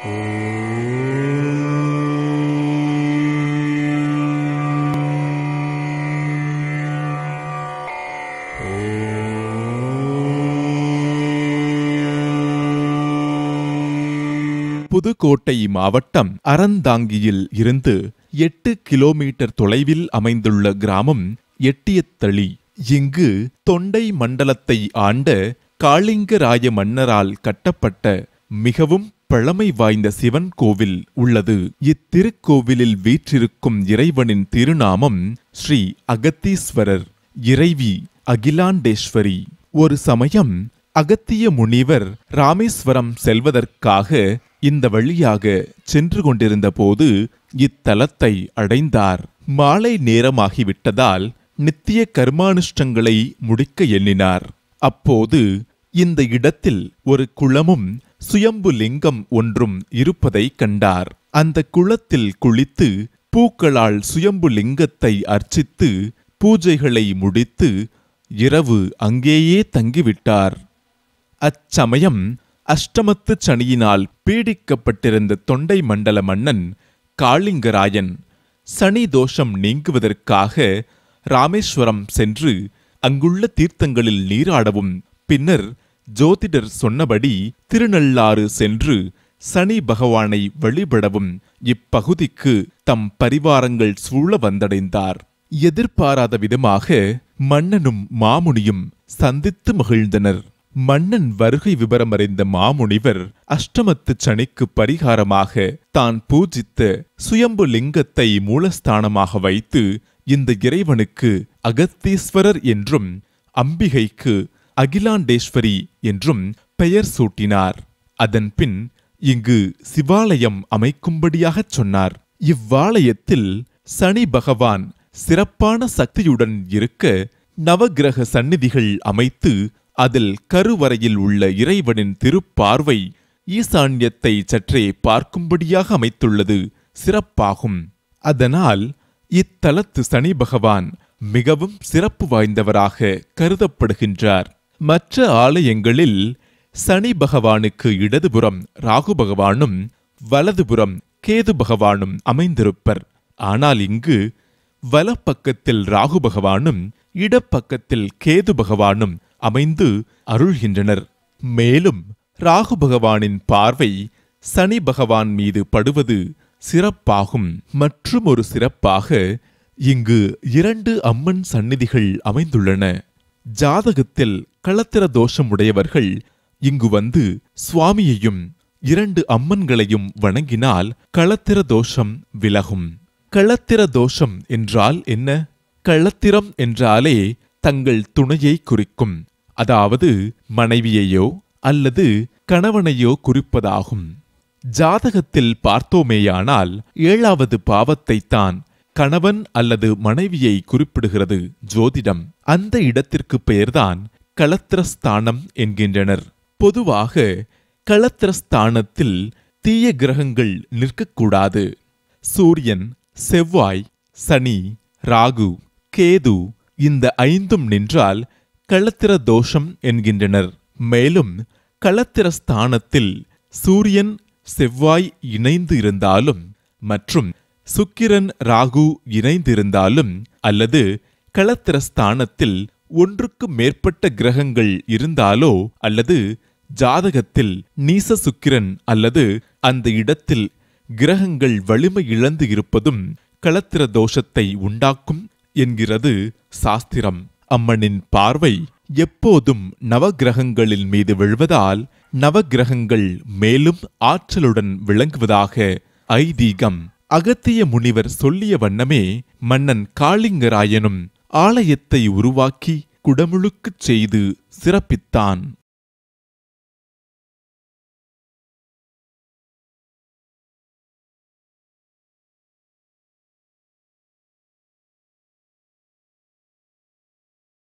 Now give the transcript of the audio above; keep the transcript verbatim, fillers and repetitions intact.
புதுக்கோட்டை மாவட்டம் அறந்தாங்கியில் இருந்து எட்டு கிலோமீட்டர் தொலைவில் அமைந்துள்ள கிராமம் எட்டியத்தளி. இங்கு தொண்டை மண்டலத்தை ஆண்ட காளிங்கராய மன்னரால் கட்டப்பட்ட மிகவும் பழமை வாய்ந்த சிவன் கோவில் உள்ளது. இத்திருக்கோவிலில் வீற்றிருக்கும் இறைவனின் திருநாமம் ஸ்ரீ அகத்தீஸ்வரர், இறைவி அகிலாண்டேஸ்வரி. ஒரு சமயம் அகத்திய முனிவர் ராமேஸ்வரம் செல்வதற்காக இந்த வழியாக சென்று கொண்டிருந்த போது இத்தலத்தை அடைந்தார். மாலை நேரமாகிவிட்டதால் நித்திய கர்மானுஷ்டங்களை முடிக்க எண்ணினார். அப்போது இந்த இடத்தில் ஒரு குளமும் சுயம்பு லிங்கம் ஒன்றும் இருப்பதை கண்டார். அந்த குளத்தில் குளித்து பூக்களால் சுயம்பு லிங்கத்தை அர்ச்சித்து பூஜைகளை முடித்து இரவு அங்கேயே தங்கிவிட்டார். அச்சமயம் அஷ்டமத்து சனியினால் பீடிக்கப்பட்டிருந்த தொண்டை மண்டல மன்னன் காளிங்கராயன் சனி தோஷம் நீங்குவதற்காக ராமேஸ்வரம் சென்று அங்குள்ள தீர்த்தங்களில் நீராடவும், பின்னர் ஜோதிடர் சொன்னபடி திருநள்ளாறு சென்று சனி பகவானை வழிபடவும் இப்பகுதிக்கு தம் பரிவாரங்கள் சூழ வந்தடைந்தார். எதிர்பாராத விதமாக மன்னனும் மாமுனியும் சந்தித்து மகிழ்ந்தனர். மன்னன் வருகை விவரம் அறிந்த மாமுனிவர் அஷ்டமத்து சனிக்கு பரிகாரமாக தான் பூஜித்த சுயம்பு லிங்கத்தை மூலஸ்தானமாக வைத்து இந்த இறைவனுக்கு அகத்தீஸ்வரர் என்றும் அம்பிகைக்கு அகிலாண்டேஸ்வரி என்றும் பெயர் சூட்டினார். அதன்பின் இங்கு சிவாலயம் அமைக்கும்படியாகச் சொன்னார். இவ்வாலயத்தில் சனி பகவான் சிறப்பான சக்தியுடன் இருக்க நவக்கிரக சந்நிதிகள் அமைத்து அதில் கருவறையில் உள்ள இறைவனின் திருப்பார்வை ஈசான்யத்தை சற்றே பார்க்கும்படியாக அமைத்துள்ளது சிறப்பாகும். அதனால் இத்தலத்து சனி பகவான் மிகவும் சிறப்பு வாய்ந்தவராக கருதப்படுகின்றார். மற்ற ஆலயங்களில் சனி பகவானுக்கு இடதுபுறம் ராகு பகவானும் வலதுபுறம் கேது பகவானும் அமைந்திருப்பர். ஆனால் இங்கு வலப்பக்கத்தில் ராகு பகவானும் இடப்பக்கத்தில் கேது பகவானும் அமைந்து அருள்கின்றனர். மேலும் ராகு பகவானின் பார்வை சனி பகவான் மீது படுவது சிறப்பாகும். மற்றும் ஒரு சிறப்பாக இங்கு இரண்டு அம்மன் சந்நிதிகள் அமைந்துள்ளன. ஜாதகத்தில் களத்திர தோஷம் உடையவர்கள் இங்கு வந்து சுவாமியையும் இரண்டு அம்மன்களையும் வணங்கினால் களத்திர தோஷம் விலகும். களத்திர தோஷம் என்றால் என்ன? களத்திரம் என்றாலே தங்கள் துணையை குறிக்கும், அதாவது மனைவியையோ அல்லது கணவனையோ குறிப்பதாகும். ஜாதகத்தில் பார்த்தோமேயானால் ஏழாவது பாவத்தை தான் கணவன் அல்லது மனைவியை குறிப்பிடுகிறது ஜோதிடம். அந்த இடத்திற்கு பெயர்தான் களத்திரஸ்தானம் என்கின்றனர். பொதுவாக களத்திரஸ்தானத்தில் தீய கிரகங்கள் நிற்கக்கூடாது. சூரியன், செவ்வாய், சனி, ராகு, கேது இந்த ஐந்தும் நின்றால் களத்திர தோஷம் என்கின்றனர். மேலும் களத்திர ஸ்தானத்தில் சூரியன், செவ்வாய் இணைந்து இருந்தாலும் மற்றும் சுக்கிரன், ராகு இணைந்திருந்தாலும் அல்லது களத்திர ஸ்தானத்தில் ஒன்றுக்கு மேற்பட்ட கிரகங்கள் இருந்தாலோ அல்லது ஜாதகத்தில் நீச சுக்கிரன் அல்லது அந்த இடத்தில் கிரகங்கள் வலிமை இழந்து இருப்பதும் களத்திர தோஷத்தை உண்டாக்கும் என்கிறது சாஸ்திரம். அம்மனின் பார்வை எப்போதும் நவக்கிரகங்களின் மீது விழுவதால் நவக்கிரகங்கள் மேலும் ஆற்றலுடன் விளங்குவதாக ஐதீகம். அகத்திய முனிவர் சொல்லிய வண்ணமே மன்னன் காளிங்கராயனும் ஆலயத்தை உருவாக்கி குடமுழுக்குச் செய்து சிறப்பித்தான்.